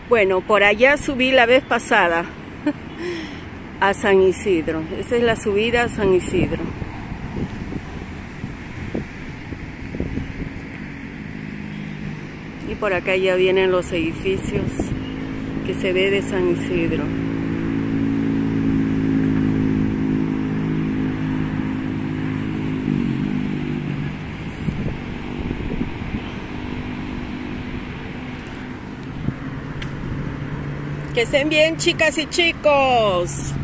Bueno, por allá subí la vez pasada a San Isidro. Esa es la subida a San Isidro. Y por acá ya vienen los edificios que se ve de San Isidro. Que estén bien, chicas y chicos.